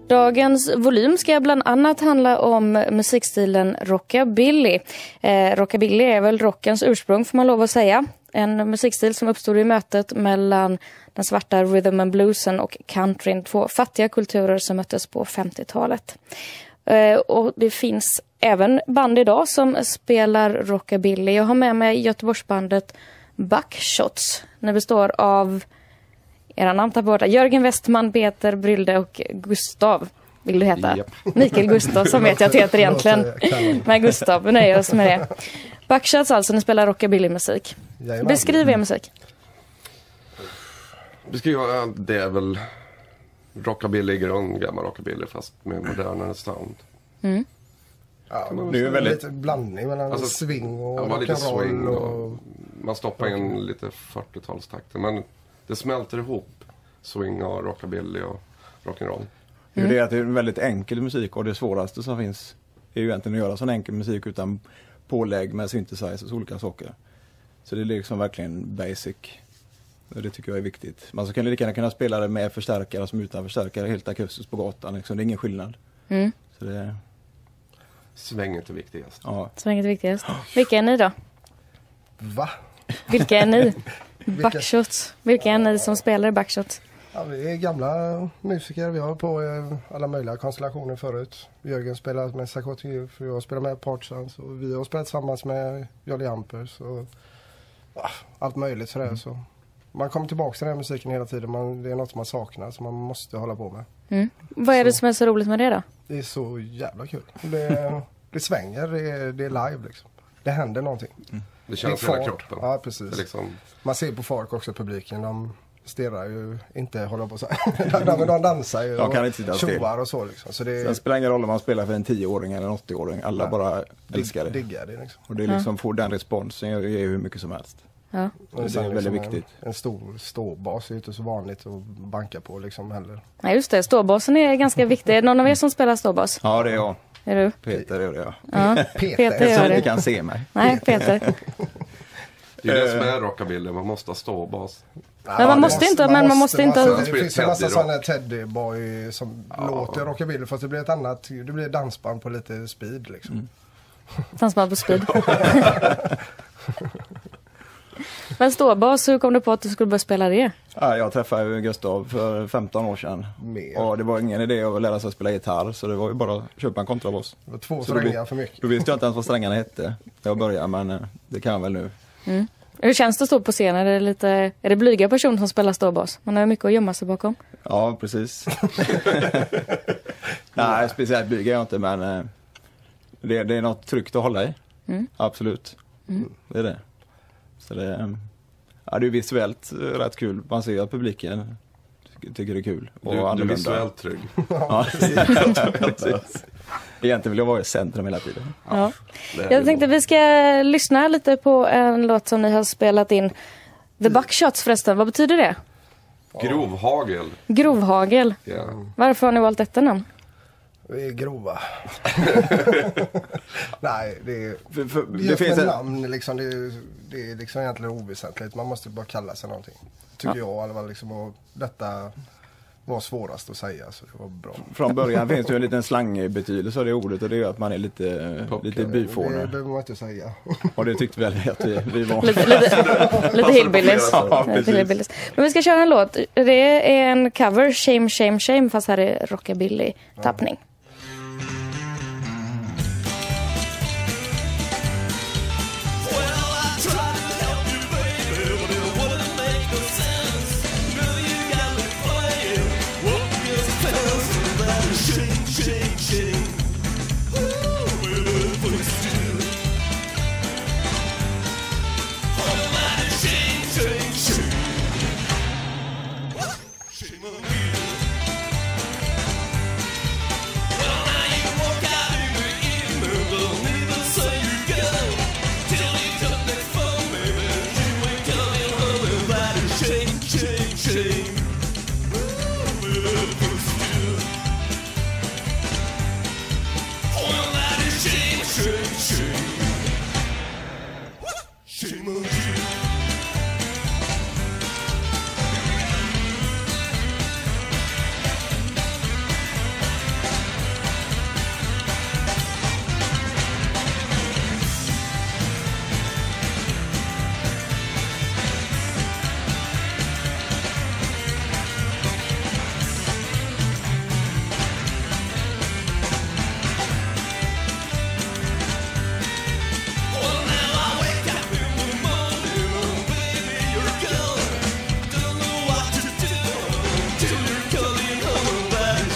Dagens volym ska bland annat handla om musikstilen rockabilly. Rockabilly är väl rockens ursprung, får man lov att säga. En musikstil som uppstod i mötet mellan den svarta rhythm and bluesen och countryn, två fattiga kulturer som möttes på 50-talet. Och det finns även band idag som spelar rockabilly. Jag har med mig Göteborgsbandet Buckshots. Det består av era namn på borta. Jörgen Westman, Peter Brylde och Gustav. Vill du heta? Yep. Mikael Gustav, som vet jag att heter egentligen. Men Gustav, vi nöjer oss med det. Buckshots alltså, ni spelar rockabilly-musik. Beskriv er musik. Beskriva, det är väl rockabilly i grund, gammal rockabilly fast med modernare sound. Mm. Ja, det är ju väldigt lite blandning mellan swing och rock'n'roll och man stoppar in lite 40-talstakter, men det smälter ihop swing och rockabilly och rock'n'roll. Det är det att det är en väldigt enkel musik, och det svåraste som finns är ju egentligen att göra sån enkel musik utan pålägg med synthesizers och olika saker. Så det är liksom verkligen basic. Och det tycker jag är viktigt. Man ska lika gärna kunna spela det med förstärkare som utan förstärkare, helt akustiskt på gatan. Liksom. Det är ingen skillnad. Mm. Så det... Svänget är viktigast. Ja. Svänget är viktigast. Vilka är ni då? Va? Vilka är ni? Buckshots. Vilka är ni som spelar Buckshots? Ja, vi är gamla musiker. Vi har på alla möjliga konstellationer förut. Jörgen spelar med Sakoti, för jag spelar med Partsans, och vi har spelat tillsammans med Jolly Ampers och allt möjligt sådär. Så man kommer tillbaka till den här musiken hela tiden. Det är något man saknar som man måste hålla på med. Mm. Vad är det som är så roligt med det då? Det är så jävla kul. Det svänger, det är live liksom. Det händer någonting. Mm. Det känns i hela kroppen. Ja, precis. Liksom... Man ser på folk också, publiken. De stirrar ju inte, håller på så här. de dansar ju de kan inte sitta still. Och så liksom. Så det spelar ingen roll om man spelar för en 10-åring eller en 80-åring. Alla bara älskar det. Diggar det liksom. Och det är liksom, får den responsen är ju hur mycket som helst. Ja. Och det är väldigt viktigt. En stor ståbas är inte så vanligt att banka på liksom heller. Nej, just det. Ståbasen är ganska viktig. Är det någon av er som spelar ståbas? Ja, det är jag. Är du? Peter är det, ja. Peter jag gör det. Ni kan se mig. Nej, Peter. Det är det som är rockabilly, man måste ha ståbas. Men man måste inte. Det finns en massa sådana Teddyboy som låter rockabilly, fast det blir ett annat, det blir dansband på lite speed liksom. Mm. Dansband på speed. Men ståbas, hur kom du på att du skulle börja spela det? Ja, jag träffade Gustav för 15 år sedan. Och det var ingen idé att lära sig att spela gitarr, så det var ju bara att köpa en kontrabas. Det var 2 strängar för mycket. Då visste jag inte ens vad strängarna hette. Jag började, men det kan jag väl nu. Mm. Hur känns det att stå på scenen? Är det blyga personer som spelar ståbas? Man har mycket att gömma sig bakom. Ja, precis. Nej, speciellt blyga jag inte, men det är något tryggt att hålla i. Mm. Absolut. Mm. Det är det. Så det är ju visuellt rätt kul. Man ser att publiken tycker det är kul. Du är visuellt trygg. Ja, precis. Egentligen vill jag vara i centrum hela tiden. Ja. Jag tänkte att vi ska lyssna lite på en låt som ni har spelat in. The Buckshots förresten, vad betyder det? Grovhagel. Grovhagel. Yeah. Varför har ni valt detta namn? Vi är grova. Nej, det finns ett namn liksom, det är liksom egentligen oväsentligt. Man måste bara kalla sig någonting. Tycker jag i alla fall liksom, och detta var svårast att säga, så det var bra. Från början finns det ju en liten slangbetydelse av det ordet, och det är att man är lite byfåne. Det behöver man inte säga. Och det tyckte väl att vi var. Lite hillbillies. Ja, hillbillies. Men vi ska köra en låt. Det är en cover, Shame, Shame, Shame, fast här är rockabilly-tappning.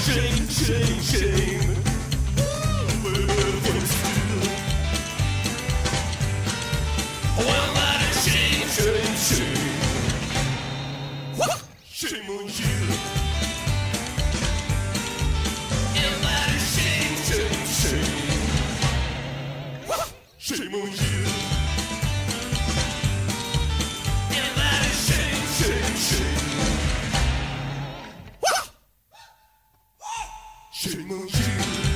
shame, shame, shame. Well, that is shame, shame, shame. Shame on you. And that is shame, shame, shame. Shame on you. And that is shame, shame, shame. Shame on you.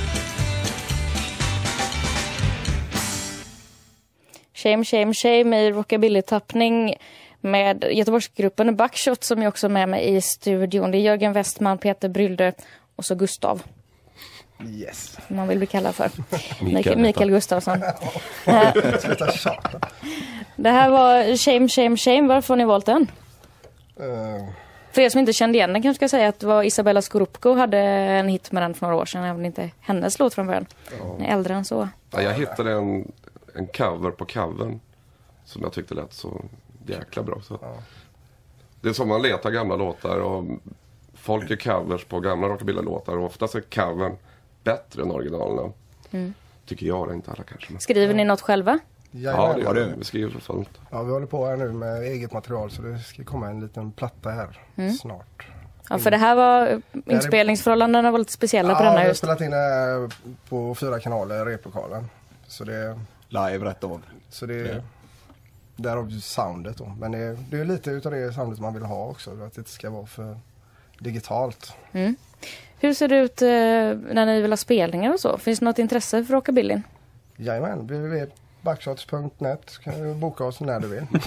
Shame, shame, shame i rockabilly-tappning med Göteborgsgruppen Buckshots som är också med mig i studion. Det är Jörgen Westman, Peter Brylde och så Gustav. Yes. Som man vill bli kallad för. Mikael Gustafsson. Sluta tjata. Det här var Shame, shame, shame. Varför har ni valt den? För er som inte kände igen den kanske ska säga att det var Isabella Scorupco hade en hit med den för några år sedan. Även inte hennes låt från början. Den är äldre än så. Ja, jag hittade en cover på covern som jag tyckte lät så jäkla bra. Så. Ja. Det är som man letar gamla låtar och folk är covers på gamla rockabilly-låtar och oftast är covern bättre än originalerna. Tycker jag det, inte alla kanske. Skriver ni något själva? Ja, det gör det. Vi skriver för fullt. Ja, vi håller på här nu med eget material så det ska komma en liten platta här snart. Ja, för det här var inspelningsförhållandena var lite speciella på denna just. Ja, vi har spelat in det här på 4 kanaler i replokalen. Så det live rätt av. Så det där har vi soundet då. Men det är lite utav det soundet man vill ha också. Att det inte ska vara för digitalt. Hur ser det ut när ni vill ha spelningar och så? Finns det något intresse för rockabillyn? Jajamän, www.buckshots.net kan du boka oss när du vill.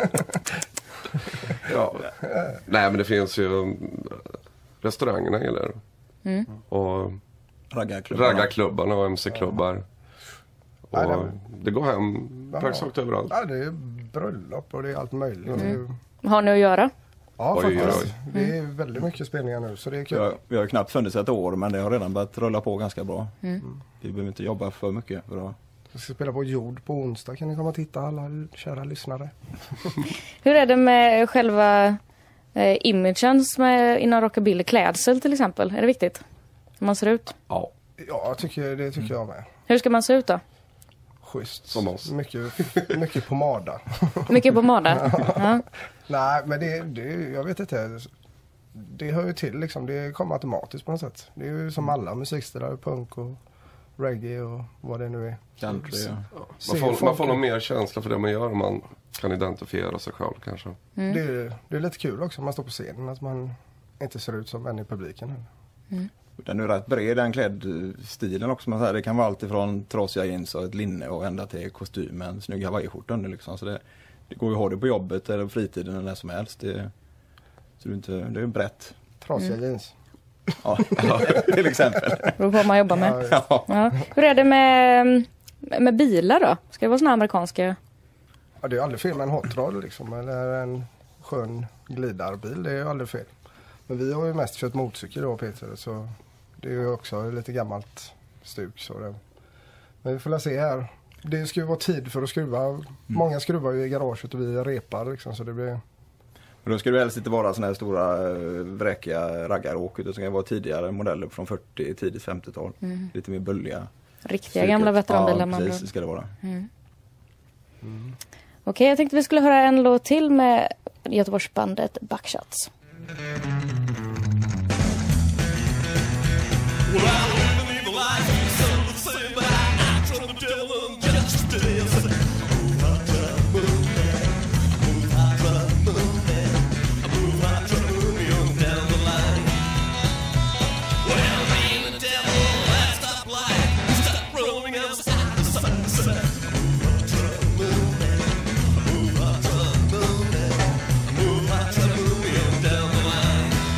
Ja. Nej, men det finns ju restaurangerna gillar det. Och raggarklubbarna och MC-klubbar. Och det går hem praktiskt överallt. Ja, det är bröllop och det är allt möjligt. Har ni att göra? Ja, faktiskt. Det är väldigt mycket spelningar nu, så det är kul. Vi har knappt funnits ett år, men det har redan börjat rulla på ganska bra. Vi behöver inte jobba för mycket. Vi ska spela på Jord på onsdag. Kan ni komma och titta, alla kära lyssnare? Hur är det med själva imagen inom rockabilly, klädsel till exempel? Är det viktigt? Hur man ser ut? Ja. Ja, det tycker jag med. Hur ska man se ut då? Schysst. Som oss. Mycket pomada. Mycket pomada? Ja. Nej, men jag vet inte. Det hör ju till liksom. Det kommer automatiskt på något sätt. Det är ju som alla musikstilar, punk och reggae och vad det nu är. Country, ja. Man får nog mer känsla för det man gör om man kan identifiera sig själv kanske. Det är lite kul också om man står på scenen att man inte ser ut som en i publiken. Den är rätt bred, den klädstilen också. Man säger. Det kan vara allt ifrån trasiga jeans och ett linne och ända till kostym med en snygg hawaiiskjorta under liksom. Så det går ju att ha det på jobbet eller på fritiden eller när som helst. Det är brett. Trasiga jeans. Ja, till exempel. Det beror på vad man jobbar med. Ja. Hur är det med bilar då? Ska det vara såna amerikanska? Ja, det är aldrig fel med en hot rod liksom. Eller en skön glidarbil. Det är aldrig fel. Men vi har ju mest kört motorcykel då, Peter. Så det är ju också lite gammalt stuk. Så det. Men vi får se här. Det ska ju vara tid för att skruva. Många skruvar ju i garaget och vi repar liksom. Så det blir... Men då ska det helst inte vara såna här stora vräkiga raggaråk. Det ska vara tidigare modeller från 40, tidigt 50-tal. Lite mer bulliga. Riktiga gamla veteranbilar. Ja, precis, det ska det vara. Okej, jag tänkte vi skulle höra en låt till med Göteborgsbandet Buckshots. Well, I don't believe the lies you some would say, but I trust the devil just to dance. Move, I try to move me. Move, I try to move me. Move, I try to move me on down the line. Well, me and the devil, I stop lying. Stop rolling out side to side to side. Move, I try to move me. Move, I try to move me. Move, I try to move me on down the line.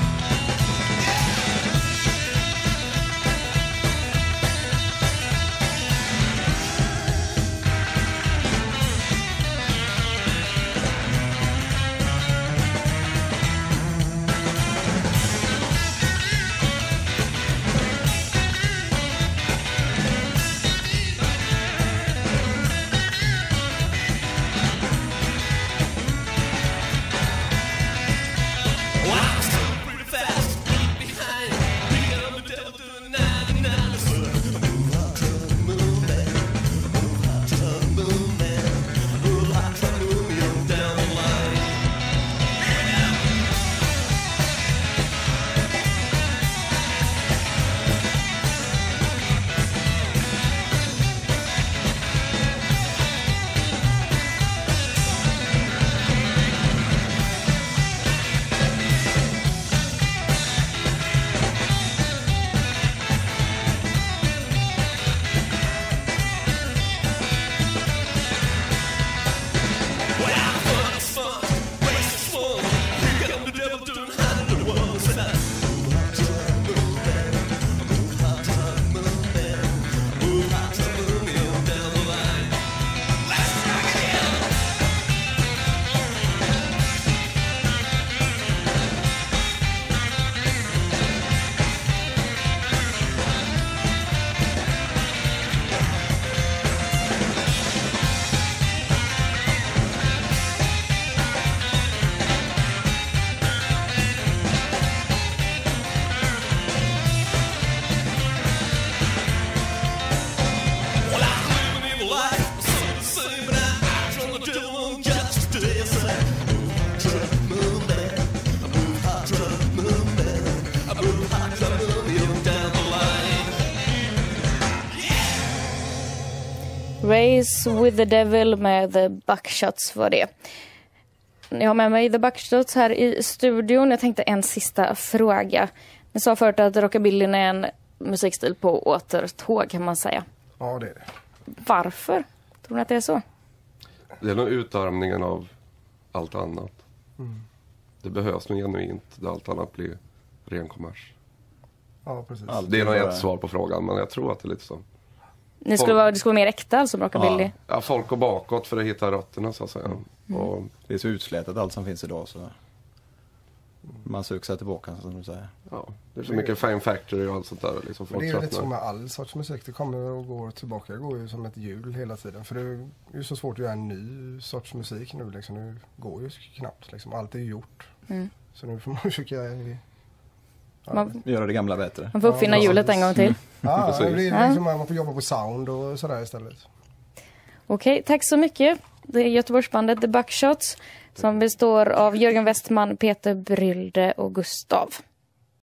Race with the Devil med The Buckshots var det. Jag har med mig The Buckshots här i studion. Jag tänkte en sista fråga. Ni sa förut att rockabillyn är en musikstil på återtåg, kan man säga. Ja, det är det. Varför? Tror ni att det är så? Det är nog utarmningen av allt annat. Det behövs nog genuint där allt annat blir ren kommers. Ja, precis. Det är nog ett svar på frågan, men jag tror att det är lite så. Det skulle vara mer äkta alltså, rockabilly? Ja, folk går bakåt för att hitta rötterna, så att säga. Och Det är så utslätat allt som finns idag, så man söker sig tillbaka, som du säger. ja, det är så mycket Fame Factory och allt sånt där. Liksom, Men folk det är ju lite tröttnar. som med all sorts musik. Det kommer och går tillbaka. Det går ju som ett hjul hela tiden. För det är ju så svårt att göra en ny sorts musik nu. Liksom. Nu går ju knappt. Liksom. Allt är ju gjort. Så nu får man försöka... Göra det gamla bättre. Man får uppfinna hjulet en gång till. Ja, Precis. det blir liksom man får jobba på sound och sådär istället. Okej, tack så mycket. Det är Göteborgsbandet The Buckshots som består av Jörgen Westman, Peter Brylde och Gustav.